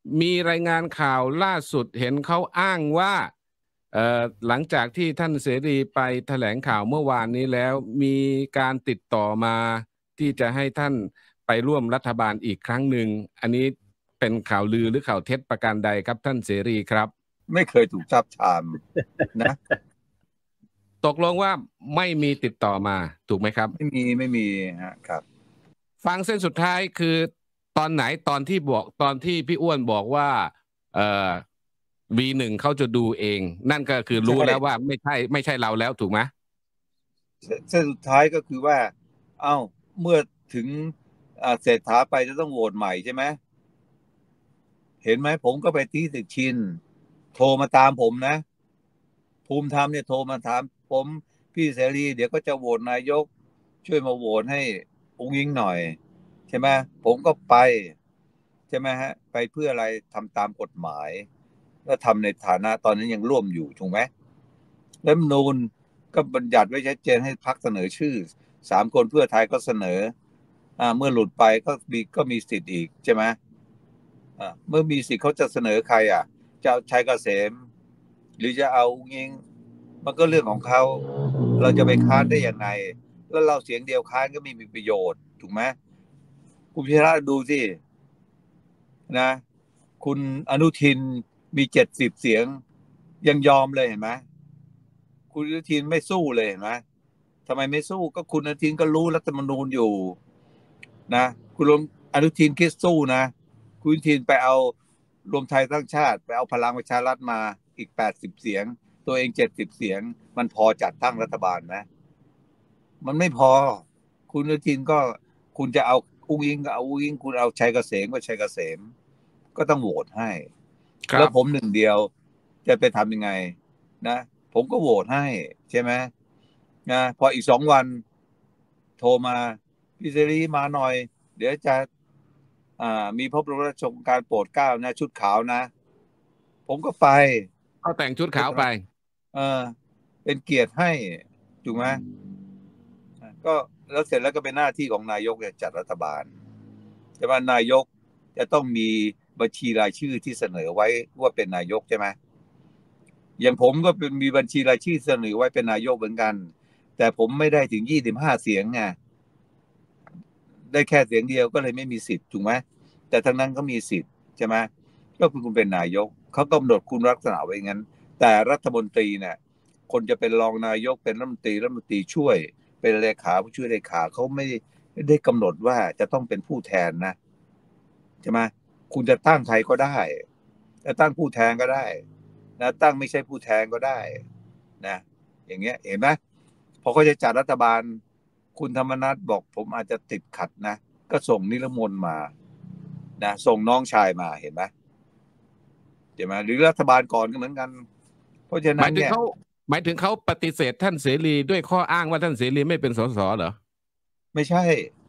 มีรายงานข่าวล่าสุดเห็นเขาอ้างว่าหลังจากที่ท่านเสรีไปแถลงข่าวเมื่อวานนี้แล้วมีการติดต่อมาที่จะให้ท่านไปร่วมรัฐบาลอีกครั้งหนึ่งอันนี้เป็นข่าวลือหรือข่าวเท็จประการใดครับท่านเสรีครับไม่เคยถูกทับทามนะตกลงว่าไม่มีติดต่อมาถูกไหมครับไม่มีครับฟังเส้นสุดท้ายคือตอนไหนตอนที่พี่อ้วนบอกว่าV1เขาจะดูเองนั่นก็คือรู้แล้วว่าไม่ใช่เราแล้วถูกไหมเส้นสุดท้ายก็คือว่าเอ้าเมื่อถึงเศรษฐาไปจะต้องโหวตใหม่ใช่ไหมเห็นไหมผมก็ไปที่ตึกชินโทรมาตามผมนะภูมิธรรมเนี่ยโทรมาถามผมพี่เสรีเดี๋ยวก็จะโหวตนายกช่วยมาโหวตให้อุ้งอิงหน่อยใช่ไหมผมก็ไปใช่ไหมฮะไปเพื่ออะไรทำตามกฎหมายแล้วทำในฐานะตอนนั้นยังร่วมอยู่ถูกไหมรัฐธรรมนูญก็บัญญัติไว้ชัดเจนให้พรรคเสนอชื่อ3 คนเพื่อไทยก็เสนอเมื่อหลุดไปก็มีสิทธิ์อีกใช่ไหมเมื่อมีสิทธิ์เขาจะเสนอใครจะเอาชัยเกษมหรือจะเอาอุ้งอิงมันก็เรื่องของเขาเราจะไปค้านได้ยังไงแล้วเราเสียงเดียวค้านก็ไม่มีประโยชน์ถูกไหมคุณพิธาดูสินะคุณอนุทินมี70 เสียงยังยอมเลยเห็นไหมคุณอนุทินไม่สู้เลยเห็นไหมทำไมไม่สู้ก็คุณอนุทินก็รู้รัฐธรรมนูญอยู่นะคุณอนุทินคิดสู้นะคุณอนุทินไปเอารวมไทยสร้างชาติไปเอาพลังประชารัฐมาอีก80 เสียงตัวเอง70 เสียงมันพอจัดตั้งรัฐบาลไหมมันไม่พอคุณอนุทินก็คุณจะเอาอุ้งอิงก็เอาอุ้งอิงคุณเอาชัยเกษมก็ชัยเกษมก็ต้องโหวตให้แล้วผมหนึ่งเดียวจะไปทำยังไงนะผมก็โหวตให้ใช่ไหมนะพออีก2 วันโทรมาพี่เสรีมาหน่อยเดี๋ยวจะมีพระบรมราชโองการโปรดเกล้านะชุดขาวนะผมก็ไปเขาแต่งชุดขาวไปเออเป็นเกียรติให้ถูกไหมก็แล้วเสร็จแล้วก็เป็นหน้าที่ของนายกจะจัดรัฐบาลใช่ไหมนายกจะต้องมีบัญชีรายชื่อที่เสนอไว้ว่าเป็นนายกใช่ไหมอย่างผมก็เป็นมีบัญชีรายชื่อเสนอไว้เป็นนายกเหมือนกันแต่ผมไม่ได้ถึง25 เสียงไงได้แค่เสียงเดียวก็เลยไม่มีสิทธิ์ถูกไหมแต่ทั้งนั้นก็มีสิทธิ์ใช่ไหมก็คือคุณเป็นนายกเขากำหนดคุณลักษณะไว้งั้นแต่รัฐมนตรีเนี่ยคนจะเป็นรองนายกเป็นรัฐมนตรีช่วยเป็นเลขาผู้ช่วยเลขาเขาไม่ได้กำหนดว่าจะต้องเป็นผู้แทนนะใช่ไหมคุณจะตั้งใครก็ได้จะตั้งผู้แทนก็ได้นะตั้งไม่ใช่ผู้แทนก็ได้นะอย่างเงี้ยเห็นไหมพอเขาจะจัดรัฐบาลคุณธรรมนัสบอกผมอาจจะติดขัดนะก็ส่งนิรมนต์มานะส่งน้องชายมาเห็นไหมใช่ไหมหรือรัฐบาลก่อนก็เหมือนกันเพราะฉะนั้นเนี่ยหมายถึงเขาปฏิเสธท่านเสรีด้วยข้ออ้างว่าท่านเสรีไม่เป็นสสเหรอไม่ใช่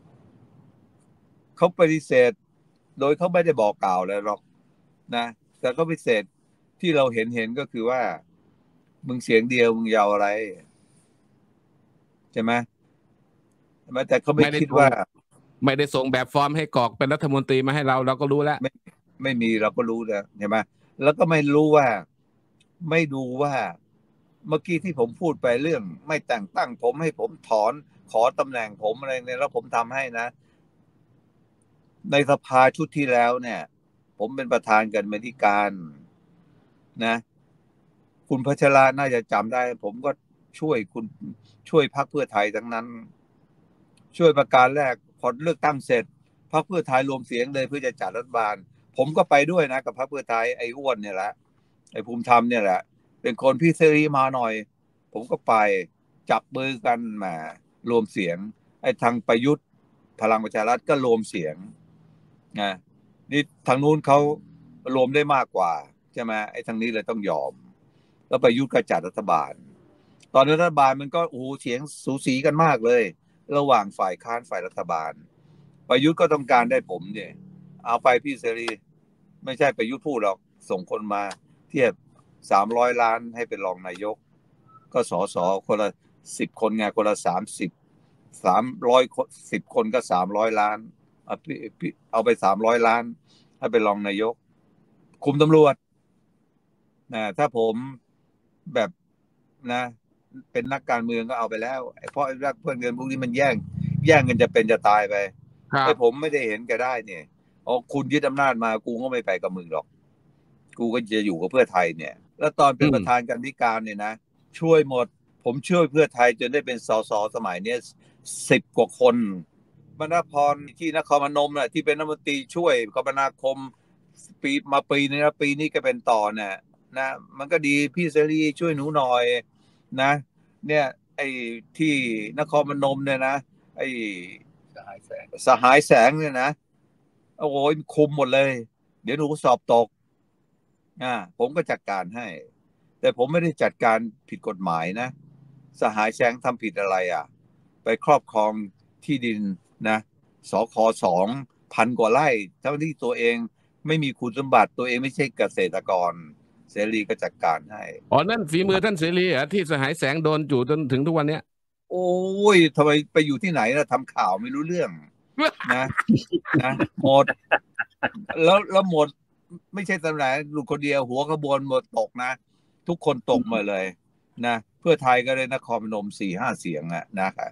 เขาปฏิเสธโดยเขาไม่ได้บอกกล่าวเลยหรอกนะแต่เขาปฏิเสธที่เราเห็นก็คือว่ามึงเสียงเดียวมึงยาวอะไรใช่ไหมแต่เขาไม่คิดว่าไม่ได้ส่งแบบฟอร์มให้กรอกเป็นรัฐมนตรีมาให้เราก็รู้แล้วไม่มีเราก็รู้แล้วใช่ไหมแล้วก็ไม่รู้ว่าไม่ดูว่าเมื่อกี้ที่ผมพูดไปเรื่องไม่แต่งตั้งผมให้ผมถอนขอตำแหน่งผมอะไรเนี่ยแล้วผมทำให้นะในสภาชุดที่แล้วเนี่ยผมเป็นประธานกรรมาธิการนะคุณพัชราน่าจะจำได้ผมก็ช่วยพรรคเพื่อไทยทั้งนั้นช่วยประการแรกพอเลือกตั้งเสร็จพรรคเพื่อไทยรวมเสียงเลยเพื่อจะจัดรัฐบาลผมก็ไปด้วยนะกับพรรคเพื่อไทยไอ้อ้วนเนี่ยแหละไอ้ภูมิธรรมเนี่ยแหละเป็นคนพี่เสรีมาหน่อยผมก็ไปจับมือกันมารวมเสียงไอ้ทางประยุทธ์พลังประชารัฐก็รวมเสียงนะนี่ทางนู้นเขารวมได้มากกว่าใช่ไหมไอ้ทางนี้เลยต้องยอมแล้วประยุทธ์ก็จัดรัฐบาลตอนรัฐบาลมันก็โอ้โหเสียงสูสีกันมากเลยระหว่างฝ่ายค้านฝ่ายรัฐบาลประยุทธ์ก็ต้องการได้ผมเนี่ยเอาไปพี่เสรีไม่ใช่ประยุทธ์พูดหรอกส่งคนมาเทียบ300 ล้านให้เป็นรองนายกก็ส.คนละ10 คนไงคนละ310 คนก็300 ล้านเอาไป300 ล้านให้เป็นรองนายกคุมตำรวจถ้าผมแบบนะเป็นนักการเมืองก็เอาไปแล้วเพราะรักเพื่อนเงินพวกนี้มันแย่งกันจะเป็นจะตายไปผมไม่ได้เห็นแกได้เนี่ยคุณยึดอำนาจมากูก็ไม่ไปกับมึงหรอกกูก็จะอยู่กับเพื่อไทยเนี่ยแล้วตอนเป็นประธานกรรมการเนี่ยนะช่วยหมดผมช่วยเพื่อไทยจนได้เป็นสสสมัยนี้10 กว่าคนบรรณพรที่นครพนมน่ะที่เป็นรัฐมนตรีช่วยคมนาคมปีนี้นะปีนี้ก็เป็นต่อเนี่ยนะมันก็ดีพี่เสรีช่วยหนูหน่อยนะเนี่ยไอ้ที่นครพนมเนี่ยนะไอ้สหายแสงเนี่ยนะโอ้โหคุมหมดเลยเดี๋ยวหนูสอบตกผมก็จัดการให้แต่ผมไม่ได้จัดการผิดกฎหมายนะสหายแสงทำผิดอะไรไปครอบครองที่ดินนะสค2,000 กว่าไร่ทั้งที่ตัวเองไม่มีคุณสมบัติตัวเองไม่ใช่เกษตรกรเสรีก็จัดการให้นั่นฝีมือท่านเสรีเหรอที่สหายแสงโดนอยู่จนถึงทุกวันเนี้ยโอ้ยทำไมไปอยู่ที่ไหนนะทำข่าวไม่รู้เรื่องนะหมดแล้วหมดไม่ใช่ตำแหน่งลูกคนเดียวหัวขบวนหมดตกนะทุกคนตกมาเลยนะเพื่อไทยก็เลยนครพนม4-5 เสียงนะครับ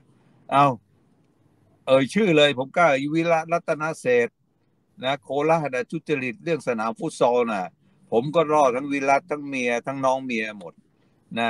ชื่อเลยผมกล้าวิระรัตนเศรษฐ์นะโคราชทุจริตเรื่องสนามฟุตซอลผมก็รอดทั้งวิรัตทั้งเมียทั้งน้องเมียหมดนะ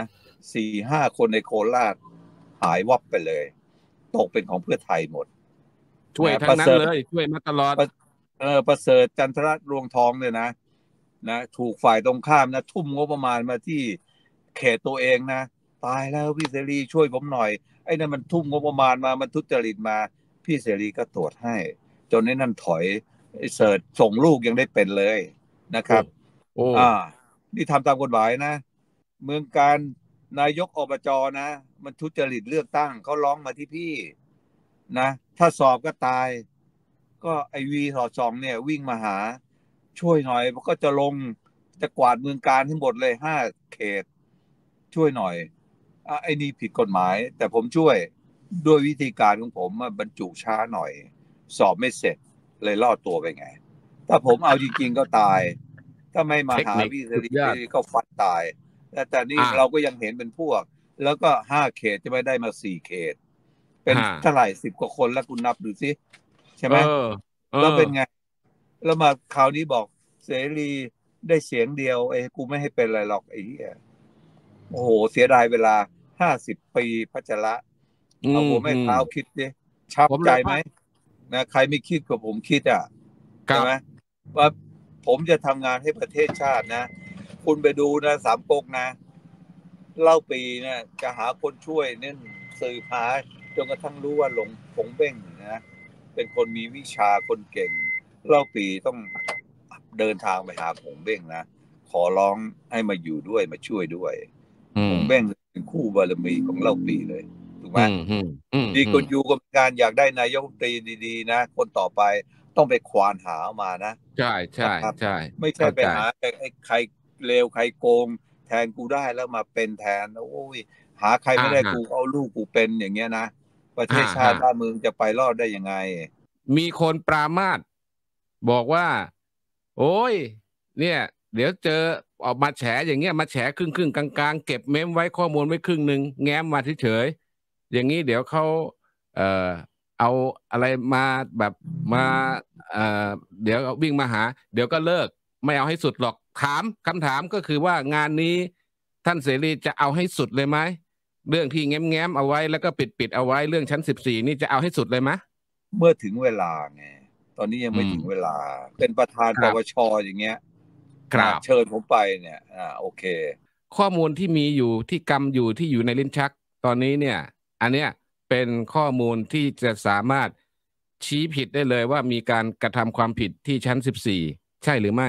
4-5 คนในโคราชหายวับไปเลยตกเป็นของเพื่อไทยหมดช่วยทั้งนั้นเลยช่วยมาตลอดประเสริฐจันทรรวงทองเนี่ยนะถูกฝ่ายตรงข้ามนะทุ่มงบประมาณมาที่เขตตัวเองนะตายแล้วพี่เสรีช่วยผมหน่อยไอ้นั่นมันทุ่มงบประมาณมามันทุจริตมาพี่เสรีก็ตรวจให้จนไอ้นั่นถอยเสิร์ชส่งลูกยังได้เป็นเลยนะครับนี่ทำตามกฎหมายนะเมืองการนายกอบจนะมันทุจริตเลือกตั้งเขาร้องมาที่พี่นะถ้าสอบก็ตายก็ไอวีสอดส่องเนี่ยวิ่งมาหาช่วยหน่อยก็จะลงจะกวาดเมืองการทั้งหมดเลย5 เขตช่วยหน่อยไอ้นี่ผิดกฎหมายแต่ผมช่วยด้วยวิธีการของผมบรรจุช้าหน่อยสอบไม่เสร็จเลยรอดตัวไปไงถ้าผมเอาจริงๆก็ตายถ้าไม่มาหาพี่เสรีก็ฟัดตายแต่นี่เราก็ยังเห็นเป็นพวกแล้วก็5 เขตจะไม่ได้มา4 เขตเป็นเท่าไหร่10 กว่าคนแล้วคุณนับดูสิใช่ไหมแล้วเป็นไงแล้วมาคราวนี้บอกเสรีได้เสียงเดียวกูไม่ให้เป็นอะไรหรอกไอ้เหี้ยโอ้โหเสียดายเวลา50 ปีพัชระเอาหัวแม่เท้าคิดดิชับใจไหมนะใครไม่คิดกับผมคิดใช่ไหมว่าผมจะทำงานให้ประเทศชาตินะคุณไปดูนะสามก๊กนะเล่าปีนะจะหาคนช่วยเน้นสืบหาจนกระทั่งรู้ว่าหลงผงเบ้งนะเป็นคนมีวิชาคนเก่งเล่าปีต้องเดินทางไปหาผงเบ้งนะขอร้องให้มาอยู่ด้วยมาช่วยด้วยผงเบ้งเป็นคู่บารมีของเล่าปีเลยถูกไหมดีคนอยู่กับการอยากได้นายกรัฐมนตรีดีๆนะคนต่อไปต้องไปควานหามานะใช่ใช่ใช่ไม่ใช่ไปหาไอ้ใครเลวใครโกงแทนกูได้แล้วมาเป็นแทนโอ้ยหาใครไม่ได้กูเอาลูกกูเป็นอย่างเงี้ยนะประเทศชาติบ้านเมืองจะไปรอดได้ยังไงมีคนปรามาสบอกว่าโอ้ยเนี่ยเดี๋ยวเจอออกมาแฉอย่างเงี้ยมาแฉครึ่งกลางๆเก็บเมมไว้ข้อมูลไว้ครึ่งหนึ่งแง้มมาเฉยๆอย่างนี้เดี๋ยวเขาเอ่อเอาอะไรมาแบบมาเดี๋ยววิ่งมาหาเดี๋ยวก็เลิกไม่เอาให้สุดหรอกคำถามก็คือว่างานนี้ท่านเสรีจะเอาให้สุดเลยไหมเรื่องที่แง้มเอาไว้แล้วก็ปิดเอาไว้เรื่องชั้น14นี่จะเอาให้สุดเลยไหมเมื่อถึงเวลาไงตอนนี้ยังไม่ถึงเวลาเป็นประธานปปชอย่างเงี้ยเชิญผมไปเนี่ยโอเคข้อมูลที่มีอยู่ที่กำอยู่ที่อยู่ในลิ้นชักตอนนี้เนี่ยอันเนี้ยเป็นข้อมูลที่จะสามารถชี้ผิดได้เลยว่ามีการกระทำความผิดที่ชั้น14ใช่หรือไม่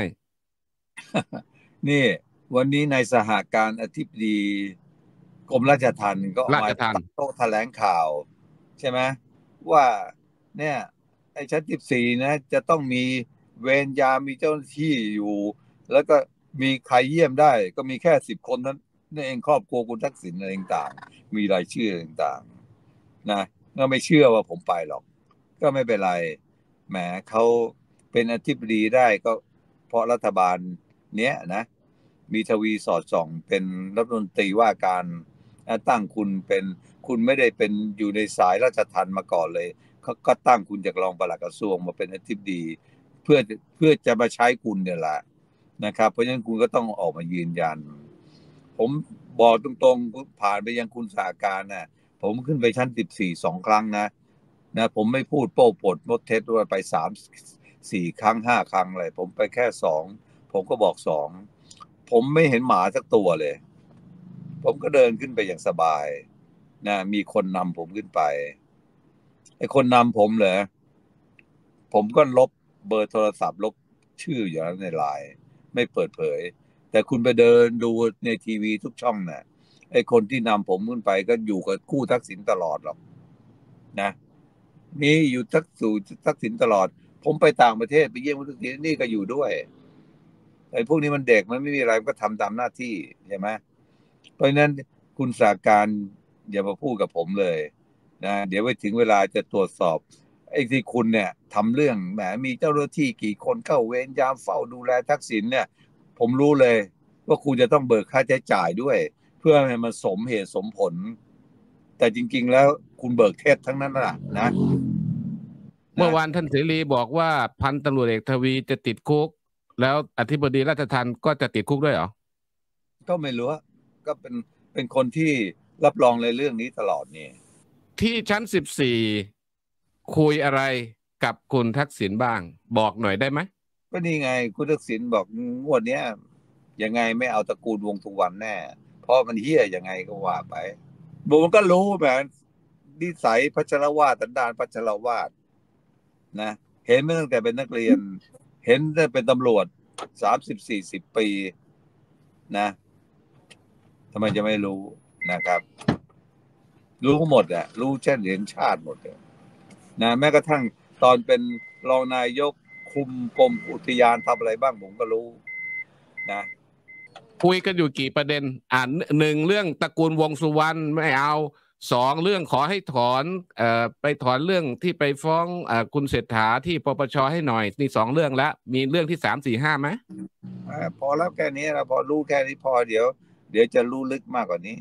นี่วันนี้ในสหการอธิบดีกรมราชทัณฑ์ก็มาโต้แถลงข่าวใช่ไหมว่าเนี่ยไอ้ชั้น14นะจะต้องมีเวรยามมีเจ้าหน้าที่อยู่แล้วก็มีใครเยี่ยมได้ก็มีแค่10 คนนั้นนั่นเองครอบครัวคุณทักษิณอะไรต่างๆมีรายชื่อต่างๆนะก็ไม่เชื่อว่าผมไปหรอกก็ไม่เป็นไรแหมเขาเป็นอธิบดีได้ก็เพราะรัฐบาลเนี้ยนะมีทวีสอดส่องเป็นรัฐมนตรีว่าการตั้งคุณเป็นคุณไม่ได้เป็นอยู่ในสายราชทัณฑ์มาก่อนเลยเขาก็ตั้งคุณจากรองปลัดกระทรวงมาเป็นอธิบดีเพื่อเพื่อจะมาใช้คุณเนี่ยแหละนะครับเพราะฉะนั้นคุณก็ต้องออกมายืนยันผมบอกตรงๆผ่านไปยังคุณสาการนะผมขึ้นไปชั้น14 2 ครั้งนะผมไม่พูดโป้ปดมดเท็จว่าไป3 4 ครั้ง5 ครั้งเลยผมไปแค่2ผมก็บอก2ผมไม่เห็นหมาสักตัวเลยผมก็เดินขึ้นไปอย่างสบายมีคนนำผมขึ้นไปไอ้คนนำผมเหรอผมก็ลบเบอร์โทรศัพท์ลบชื่ออยู่แล้วในไลน์ไม่เปิดเผยแต่คุณไปเดินดูในทีวีทุกช่องน่ะไอ้คนที่นำผมขึ้นไปก็อยู่กับคู่ทักษิณตลอดหรอกนะมีอยู่ทักษิณตลอดผมไปต่างประเทศไปเยี่ยมคุณทักษิณนี่ก็อยู่ด้วยไอ้พวกนี้มันเด็กมันไม่มีอะไรก็ทำตามหน้าที่ใช่ไหมเพราะฉะนั้นคุณสาการอย่ามาพูดกับผมเลยเดี๋ยวไปถึงเวลาจะตรวจสอบไอ้ที่คุณเนี่ยทำเรื่องแหมมีเจ้าหน้าที่กี่คนเข้าเวรยามเฝ้าดูแลทักษิณเนี่ยผมรู้เลยว่าคุณจะต้องเบิกค่าใช้จ่ายด้วยเพื่อให้มันสมเหตุสมผลแต่จริงๆแล้วคุณเบิกเท็จทั้งนั้นน่ะนะเมื่อวานท่านเสรีบอกว่าพันตำรวจเอกทวีจะติดคุกแล้วอธิบดีราชทัณฑ์ก็จะติดคุกด้วยเหรอก็ไม่รู้ก็เป็นคนที่รับรองในเรื่องนี้ตลอดนี่ที่ชั้น14คุยอะไรกับคุณทักษิณบ้างบอกหน่อยได้ไหมก็นี่ไงคุณทักษิณบอกงวดเนี้ยยังไงไม่เอาตระกูลวงศ์สุวรรณแน่เพราะมันเหี้ยยังไงก็ว่าไปผมก็รู้แหมนิสัยพัชรวาทสันดานพัชรวาทนะเห็นมาตั้งแต่เป็นนักเรียนเห็นได้เป็นตำรวจ30 40 ปีนะทำไมจะไม่รู้นะครับรู้หมดอะรู้เช่นเหรียญชาติหมดเลยนะแม้กระทั่งตอนเป็นรองนายกคุมกรมอุทยานทำอะไรบ้างผมก็รู้นะคุยกันอยู่กี่ประเด็น1เรื่องตระกูลวงศ์สุวรรณไม่เอา2เรื่องขอให้ถอนไปถอนเรื่องที่ไปฟ้องคุณเศรษฐาที่ปปชให้หน่อยนี่2เรื่องแล้วมีเรื่องที่3 4 5ไหมพอแล้วแค่นี้เราพอรู้แค่นี้พอเดี๋ยวจะรู้ลึกมากกว่านี้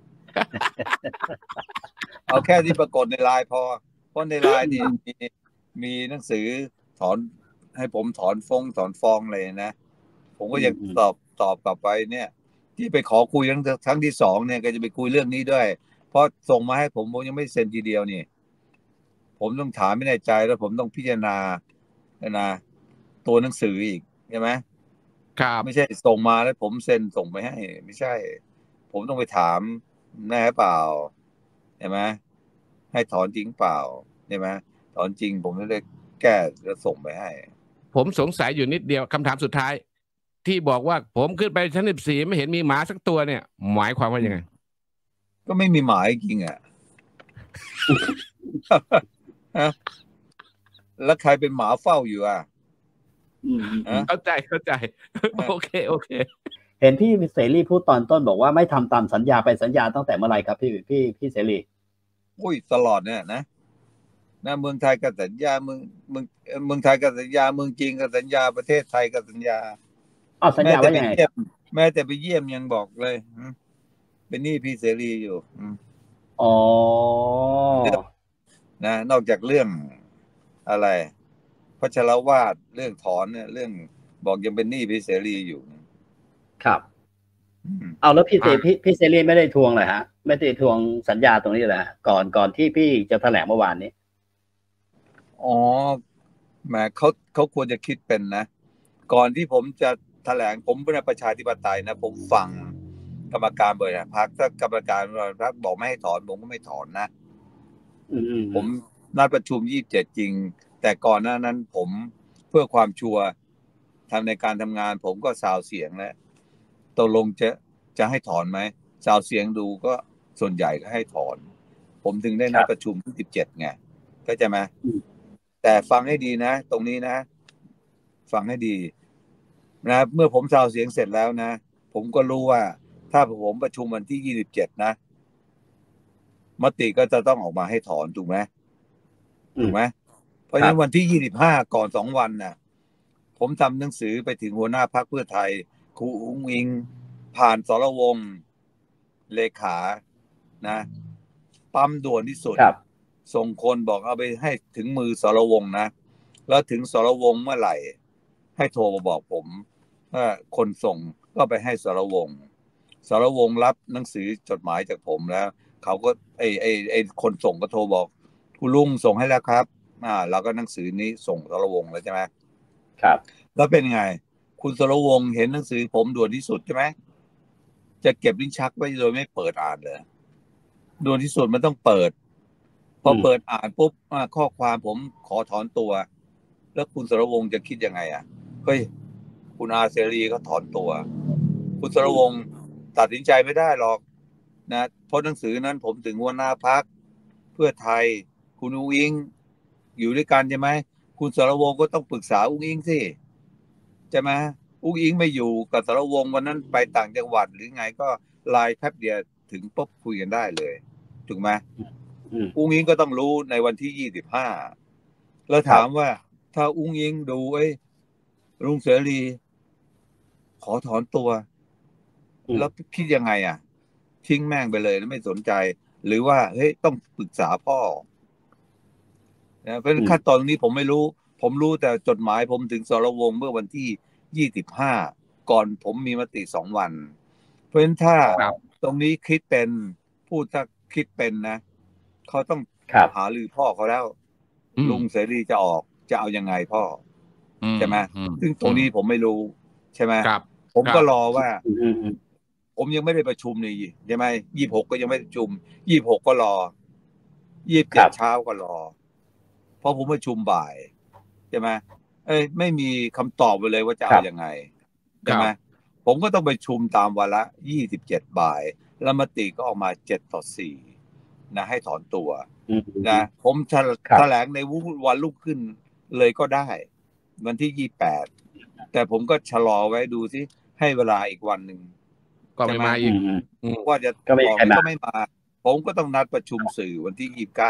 เอาแค่ที่ปรากฏในไลน์พอเพราะในไลน์นี่มีหนังสือถอนให้ผมถอนฟ้องเลยนะผมก็ยังตอบกลับไปเนี่ยที่ไปขอคุยครั้งที่2เนี่ยก็จะไปคุยเรื่องนี้ด้วยเพราะส่งมาให้ผมยังไม่เซ็นทีเดียวนี่ผมต้องถามไม่แน่ใจแล้วผมต้องพิจารณาตัวหนังสืออีกใช่ไหมครับไม่ใช่ส่งมาแล้วผมเซ็นส่งไปให้ไม่ใช่ผมต้องไปถามแน่เปล่าใช่ไหมให้ถอนจริงเปล่าใช่ไหมถอนจริงผมจะได้แก้แล้วส่งไปให้ผมสงสัยอยู่นิดเดียวคำถามสุดท้ายที่บอกว่าผมขึ้นไปชั้น14ไม่เห็นมีหมาสักตัวเนี่ยหมายความว่ายังไงก็ไม่มีหมายจริงอ่ะ แล้วใครเป็นหมาเฝ้าอยู่อ่ะเข้าใจโอเคเห็นพี่เสรีพูดตอนต้นบอกว่าไม่ทำตามสัญญาไปสัญญาตั้งแต่เมื่อไหร่ครับพี่เสรีอุ้ยตลอดเนี่ยนะเมืองไทยก็สัญญาเมืองไทยก็สัญญาเมืองจีนก็สัญญาประเทศไทยก็สัญญาสัญญาว่ายังไงแม้แต่ไปเยี่ยมยังบอกเลยเป็นหนี้พี่เสรีอยู่อ๋อนะนอกจากเรื่องอะไรพัชรวาทเรื่องถอนเนี่ยเรื่องบอกยังเป็นหนี้พี่เสรีอยู่ครับเอาแล้วพี่เสรีไม่ได้ทวงเลยฮะไม่ได้ทวงสัญญาตรงนี้เลยก่อนที่พี่จะแถลงเมื่อวานนี้อ๋อแหมเขาควรจะคิดเป็นนะก่อนที่ผมจะแถลงผมเป็นประชาธิปไตยนะผมฟังกรรมการบริหารพรรคถ้ากรรมการบริหารพรรคบอกไม่ให้ถอนผมก็ไม่ถอนนะผมนัดประชุม27จริงแต่ก่อนหน้านั้นผมเพื่อความชัวร์ทำในการทำงานผมก็ซาวเสียงแล้วตกลงจะให้ถอนไหมซาวเสียงดูก็ส่วนใหญ่ก็ให้ถอนผมถึงได้นัดประชุมที่17ไงเข้าใจไหมแต่ฟังให้ดีนะตรงนี้นะฟังให้ดีนะเมื่อผมซาวเสียงเสร็จแล้วนะผมก็รู้ว่าถ้าผมประชุมวันที่27นะมติก็จะต้องออกมาให้ถอนถูกไหมเพราะฉะนั้นวันที่25ก่อน2 วันนะผมทำหนังสือไปถึงหัวหน้าพรรคเพื่อไทยครูอุ้งอิงผ่านสรวงศ์เลขานะปั๊มด่วนที่สุดครับส่งคนบอกเอาไปให้ถึงมือสรวงศ์นะแล้วถึงสรวงศ์เมื่อไหร่ให้โทรมาบอกผมว่าคนส่งก็ไปให้สรวงศ์สรวงศ์รับหนังสือจดหมายจากผมแล้วเขาก็ไอคนส่งก็โทรบอกคุณลุงส่งให้แล้วครับเราก็หนังสือนี้ส่งสรวงศ์แล้วใช่ไหมครับแล้วเป็นไงคุณสรวงศ์เห็นหนังสือผมด่วนที่สุดใช่ไหมจะเก็บลิ้นชักไว้โดยไม่เปิดอ่านเลยด่วนที่สุดมันต้องเปิดพอเปิดอ่านปุ๊บข้อความผมขอถอนตัวแล้วคุณสรวงศ์จะคิดยังไงเฮ้ยคุณอาเสรีก็ถอนตัวคุณสรวงศ์ตัดสินใจไม่ได้หรอกนะเพราะหนังสือนั้นผมถึงหัวหน้าพรรคเพื่อไทยคุณอุ้งอิงอยู่ด้วยกันใช่ไหมคุณสรวงศ์ก็ต้องปรึกษาอุ้งอิงสิใช่ไหมอุ้งอิงไม่อยู่กับสรวงศ์วันนั้นไปต่างจังหวัดหรือไงก็ไลน์แป๊บเดียวถึงปุ๊บคุยกันได้เลยถูกไหมอุ้งอิงก็ต้องรู้ในวันที่25แล้วถามว่าถ้าอุ้งอิงดูลุงเสรีขอถอนตัวแล้วคิดยังไงทิ้งแม่งไปเลยแล้วไม่สนใจหรือว่าเฮ้ยต้องปรึกษาพ่อนะเพราะขั้นตอนนี้ผมไม่รู้ผมรู้แต่จดหมายผมถึงสรวงศ์เมื่อวันที่25ก่อนผมมีมติ2 วันเพราะฉะนั้นถ้าตรงนี้คิดเป็นพูดถ้าคิดเป็นนะเขาต้องหารือพ่อเขาแล้วลุงเสรีจะออกจะเอายังไงพ่อใช่ไหมซึ่งตรงนี้ผมไม่รู้ใช่ไหมผมก็รอว่าผมยังไม่ได้ประชุมนี่ใช่ไหม26ก็ยังไม่ได้ประชุม26ก็รอ27เช้าก็รอเพราะผมประชุมบ่ายใช่ไหมไม่มีคำตอบเลยว่าจะเอายังไงใช่ไหมผมก็ต้องประชุมตามวาระ27บ่ายแล้วมติก็ออกมา7-4นะให้ถอนตัวนะผมแถลงในวันรุ่งขึ้นเลยก็ได้วันที่28แต่ผมก็ชะลอไว้ดูสิให้เวลาอีกวันหนึ่งก็ไม่มาอีกว่าจะบอกก็ไม่มาผมก็ต้องนัดประชุมสื่อวันที่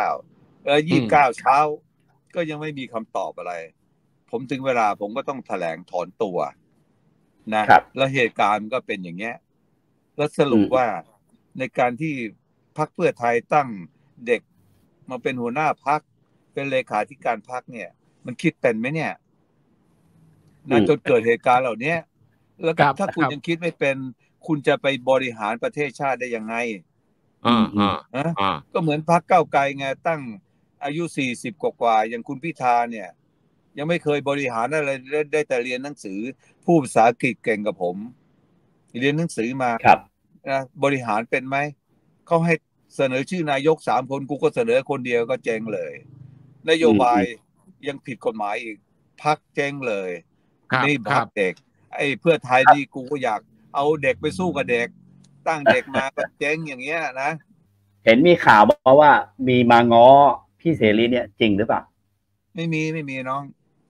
29เช้าก็ยังไม่มีคำตอบอะไรผมถึงเวลาผมก็ต้องแถลงถอนตัวนะแล้วเหตุการณ์ก็เป็นอย่างเงี้ยแล้วสรุปว่าในการที่พรรคเพื่อไทยตั้งเด็กมาเป็นหัวหน้าพรรคเป็นเลขาธิการพรรคเนี่ยมันคิดเป็นไหมเนี่ยนะจนเกิดเหตุการณ์เหล่านี้แล้วถ้าคุณยังคิดไม่เป็นคุณจะไปบริหารประเทศชาติได้ยังไงก็เหมือนพรรคก้าวไกลไงตั้งอายุ40กว่าอย่างคุณพิธาเนี่ยยังไม่เคยบริหารอะไรได้แต่เรียนหนังสือพูดภาษาอังกฤษเก่งกับผมเรียนหนังสือมานะบริหารเป็นไหมเขาให้เสนอชื่อนายก3 คนกูก็เสนอคนเดียวก็เจ๊งเลยนโยบายยังผิดกฎหมายอีกพรรคเจ๊งเลยนี่พรรคเด็กเพื่อไทยนี่กูก็อยากเอาเด็กไปสู้กับเด็กตั้งเด็กมาก็เจ๊งอย่างเงี้ยนะเห็นมีข่าวบอกว่ามีมาง้อพี่เสรีเนี่ยจริงหรือเปล่าไม่มีน้อง